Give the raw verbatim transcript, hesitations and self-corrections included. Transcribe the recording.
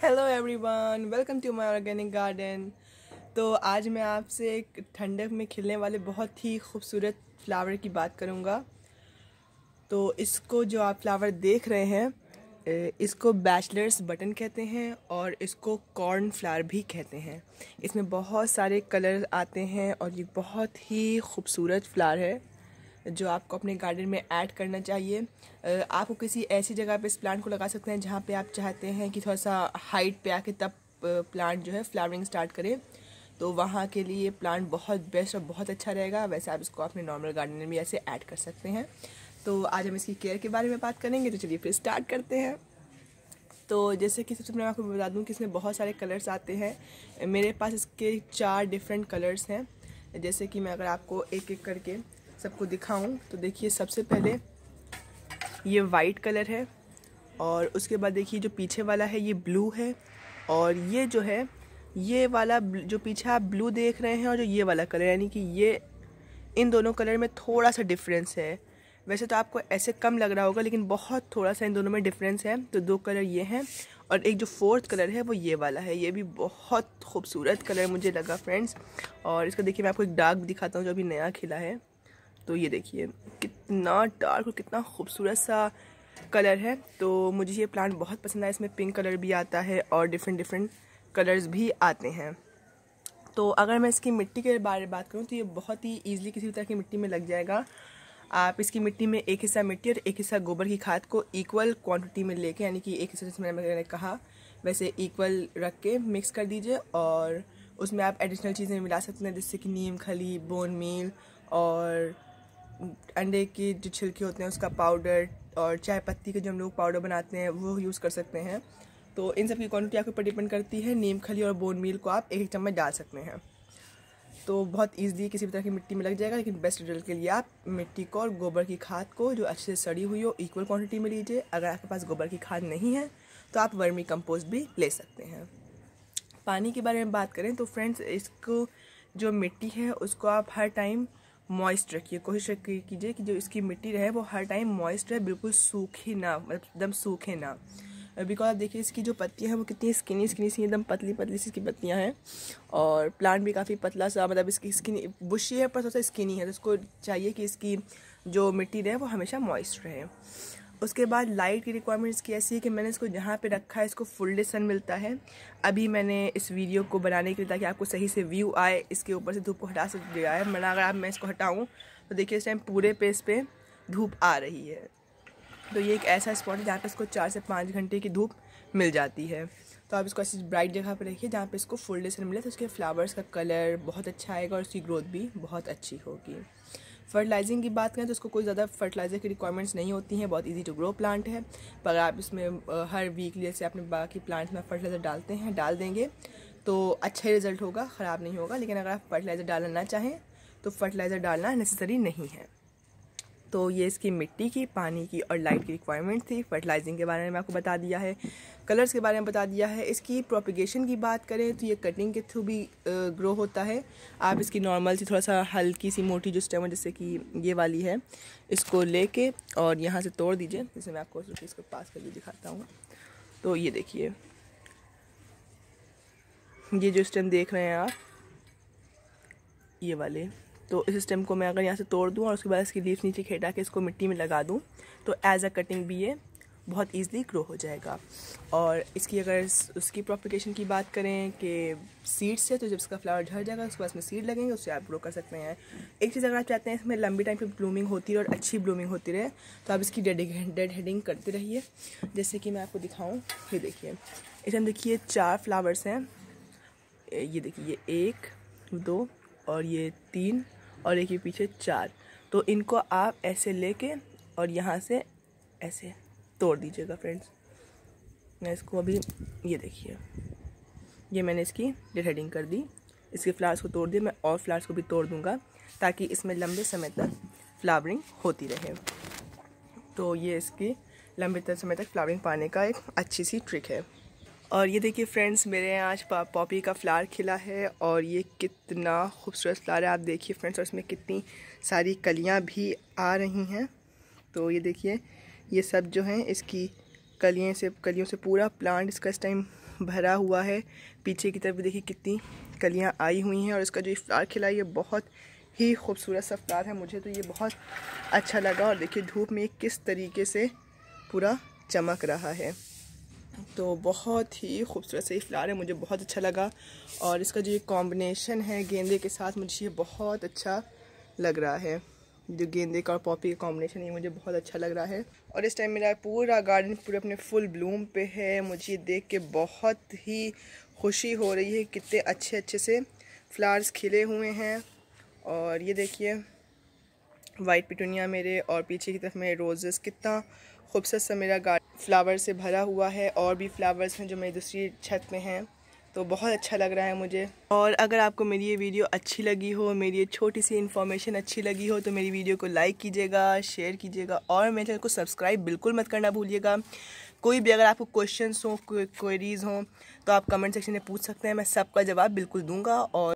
Hello everyone, welcome to my organic garden. तो आज मैं आपसे एक ठंडक में खिलने वाले बहुत ही खूबसूरत फ्लावर की बात करूंगा। तो इसको जो आप फ्लावर देख रहे हैं इसको बैचलर्स बटन कहते हैं और इसको कॉर्न फ्लावर भी कहते हैं। इसमें बहुत सारे कलर आते हैं और ये बहुत ही खूबसूरत फ्लावर है जो आपको अपने गार्डन में ऐड करना चाहिए। आपको किसी ऐसी जगह पे इस प्लांट को लगा सकते हैं जहाँ पे आप चाहते हैं कि थोड़ा सा हाइट पे आके तब प्लांट जो है फ्लावरिंग स्टार्ट करे, तो वहाँ के लिए प्लांट बहुत बेस्ट और बहुत अच्छा रहेगा। वैसे आप इसको अपने नॉर्मल गार्डन में भी ऐसे ऐड कर सकते हैं। तो आज हम इसकी केयर के बारे में बात करेंगे, तो चलिए फिर स्टार्ट करते हैं। तो जैसे कि सबसे पहले मैं आपको बता दूं कि इसमें बहुत सारे कलर्स आते हैं। मेरे पास इसके चार डिफरेंट कलर्स हैं। जैसे कि मैं अगर आपको एक एक करके सबको दिखाऊं तो देखिए, सबसे पहले ये वाइट कलर है और उसके बाद देखिए जो पीछे वाला है ये ब्लू है, और ये जो है ये वाला जो पीछे आप ब्लू देख रहे हैं और जो ये वाला कलर, यानी कि ये इन दोनों कलर में थोड़ा सा डिफरेंस है। वैसे तो आपको ऐसे कम लग रहा होगा लेकिन बहुत थोड़ा सा इन दोनों में डिफरेंस है। तो दो कलर ये हैं और एक जो फोर्थ कलर है वो ये वाला है। ये भी बहुत खूबसूरत कलर मुझे लगा फ्रेंड्स। और इसका देखिए मैं आपको एक डार्क दिखाता हूँ जो अभी नया खिला है। तो ये देखिए कितना डार्क और कितना खूबसूरत सा कलर है। तो मुझे ये प्लांट बहुत पसंद आया। इसमें पिंक कलर भी आता है और डिफरेंट डिफरेंट कलर्स भी आते हैं। तो अगर मैं इसकी मिट्टी के बारे में बात करूँ तो ये बहुत ही ईजिली किसी भी तरह की मिट्टी में लग जाएगा। आप इसकी मिट्टी में एक हिस्सा मिट्टी और एक हिस्सा गोबर की खाद को इक्वल क्वांटिटी में लेके, यानी कि एक हिस्सा जैसे मैंने कहा वैसे इक्वल रख के मिक्स कर दीजिए। और उसमें आप एडिशनल चीज़ें मिला सकते हैं जैसे कि नीम खली, बोन मील और अंडे के जो छिलके होते हैं उसका पाउडर, और चाय पत्ती के जो हम लोग पाउडर बनाते हैं वो यूज़ कर सकते हैं। तो इन सब की क्वांटिटी आपके ऊपर डिपेंड करती है। नीम खली और बोन मील को आप एक एक चम्मच डाल सकते हैं। तो बहुत ईजिली किसी भी तरह की मिट्टी में लग जाएगा। लेकिन बेस्ट रिजल्ट के लिए आप मिट्टी को और गोबर की खाद को जो अच्छे से सड़ी हुई हो इक्वल क्वांटिटी में लीजिए। अगर आपके पास गोबर की खाद नहीं है तो आप वर्मी कंपोस्ट भी ले सकते हैं। पानी के बारे में बात करें तो फ्रेंड्स, इसको जो मिट्टी है उसको आप हर टाइम मॉइस्ट रखिए। कोशिश कीजिए कि जो इसकी मिट्टी रहे वो हर टाइम मॉइस्ट रहे, बिल्कुल सूखी ना, मतलब एकदम सूखे ना। बिकॉज आप देखिए इसकी जो पत्तियां हैं वो कितनी स्किनी स्किनी सी, एकदम पतली पतली सी इसकी पत्तियां हैं। और प्लांट भी काफ़ी पतला सा, मतलब इसकी स्किनी बुशी है पर थोड़ा सा स्किनी है। तो इसको चाहिए कि इसकी जो मिट्टी रहे वो हमेशा मॉइस्ट रहे। उसके बाद लाइट की रिक्वायरमेंट्स की ऐसी है कि मैंने इसको जहाँ पे रखा है इसको फुल डे सन मिलता है। अभी मैंने इस वीडियो को बनाने के लिए, ताकि आपको सही से व्यू आए, इसके ऊपर से धूप को हटा सकते दिया है मैंने। अगर आप मैं इसको हटाऊँ तो देखिए इस टाइम पूरे पेज पे धूप आ रही है। तो ये एक ऐसा स्पॉट है जहाँ पे इसको चार से पाँच घंटे की धूप मिल जाती है। तो आप इसको ऐसी ब्राइट जगह पे रखिए जहाँ पे इसको फुल डे सन मिले, तो उसके फ्लावर्स का कलर बहुत अच्छा आएगा और उसकी ग्रोथ भी बहुत अच्छी होगी। फर्टिलाइजिंग की बात करें तो इसको कोई ज़्यादा फर्टिलाइजर की रिक्वायरमेंट्स नहीं होती हैं। बहुत इजी टू ग्रो प्लांट है। पर आप इसमें हर वीकली जैसे अपने बाकी प्लांट्स में फर्टिलाइज़र डालते हैं डाल देंगे तो अच्छा ही रिजल्ट होगा, ख़राब नहीं होगा। लेकिन अगर आप फर्टिलाइज़र डालना ना चाहें तो फर्टिलाइज़र डालना नेसेसरी नहीं है। तो ये इसकी मिट्टी की, पानी की और लाइट की रिक्वायरमेंट थी। फर्टिलाइजिंग के बारे में आपको बता दिया है, कलर्स के बारे में बता दिया है। इसकी प्रोपिगेशन की बात करें तो ये कटिंग के थ्रू भी ग्रो होता है। आप इसकी नॉर्मल सी थोड़ा सा हल्की सी मोटी जो स्टेम है जैसे कि ये वाली है, इसको लेके और यहाँ से तोड़ दीजिए। जैसे मैं आपको इसको पास करके दिखाता हूँ। तो ये देखिए, ये जो स्टेम देख रहे हैं आप, ये वाले, तो इस स्टेम को मैं अगर यहाँ से तोड़ दूँ और उसके बाद इसकी लीफ नीचे खेटा के इसको मिट्टी में लगा दूँ तो एज अ कटिंग भी ये बहुत ईजिली ग्रो हो जाएगा। और इसकी अगर उसकी प्रोपिगेशन की बात करें कि सीड से, तो जब इसका फ्लावर झड़ जाएगा उसके बाद इसमें सीड लगेंगे, उससे आप ग्रो कर सकते हैं। एक चीज़ अगर आप चाहते हैं इसमें लंबी टाइम पे ब्लूमिंग होती रहे और अच्छी ब्लूमिंग होती रहे तो आप इसकी डेड डेड हेडिंग करते रहिए। जैसे कि मैं आपको दिखाऊँ, ये देखिए इसमें देखिए चार फ्लावर्स हैं। ये देखिए, ये एक, दो और ये तीन और एक ये पीछे चार। तो इनको आप ऐसे लेके और यहाँ से ऐसे तोड़ दीजिएगा फ्रेंड्स। मैं इसको अभी, ये देखिए, ये मैंने इसकी डेड हेडिंग कर दी, इसके फ्लावर्स को तोड़ दिया। मैं और फ्लावर्स को भी तोड़ दूंगा ताकि इसमें लंबे समय तक फ्लावरिंग होती रहे। तो ये इसकी लंबे समय तक फ्लावरिंग पाने का एक अच्छी सी ट्रिक है। और ये देखिए फ्रेंड्स, मेरे यहाँ आज पॉपी का फ्लावर खिला है और ये कितना खूबसूरत फ्लावर है। आप देखिए फ्रेंड्स, और इसमें कितनी सारी कलियाँ भी आ रही हैं। तो ये देखिए, ये सब जो हैं इसकी कलियों से कलियों से पूरा प्लांट इसका इस टाइम भरा हुआ है। पीछे की तरफ भी देखिए कितनी कलियां आई हुई हैं और इसका जो फ्लावर खिला है ये बहुत ही खूबसूरत सा फ्लावर है। मुझे तो ये बहुत अच्छा लगा और देखिए धूप में किस तरीके से पूरा चमक रहा है। तो बहुत ही खूबसूरत सा ये फ्लावर है, मुझे बहुत अच्छा लगा। और इसका जो ये कॉम्बिनेशन है गेंदे के साथ, मुझे ये बहुत अच्छा लग रहा है। जो गेंदे का और पॉपी का कॉम्बिनेशन है मुझे बहुत अच्छा लग रहा है। और इस टाइम मेरा पूरा गार्डन पूरे अपने फुल ब्लूम पे है। मुझे ये देख के बहुत ही खुशी हो रही है, कितने अच्छे अच्छे से फ्लावर्स खिले हुए हैं। और ये देखिए वाइट पिटूनिया मेरे, और पीछे की तरफ मेरे रोजेस, कितना खूबसूरत सा मेरा गार्डन फ्लावर से भरा हुआ है। और भी फ्लावर्स हैं जो मेरी दूसरी छत में हैं, तो बहुत अच्छा लग रहा है मुझे। और अगर आपको मेरी ये वीडियो अच्छी लगी हो, मेरी ये छोटी सी इन्फॉर्मेशन अच्छी लगी हो, तो मेरी वीडियो को लाइक कीजिएगा, शेयर कीजिएगा और मेरे चैनल को सब्सक्राइब बिल्कुल मत करना भूलिएगा। कोई भी अगर आपको क्वेश्चंस हो, क्वेरीज हों, तो आप कमेंट सेक्शन में पूछ सकते हैं, मैं सबका जवाब बिल्कुल दूंगा। और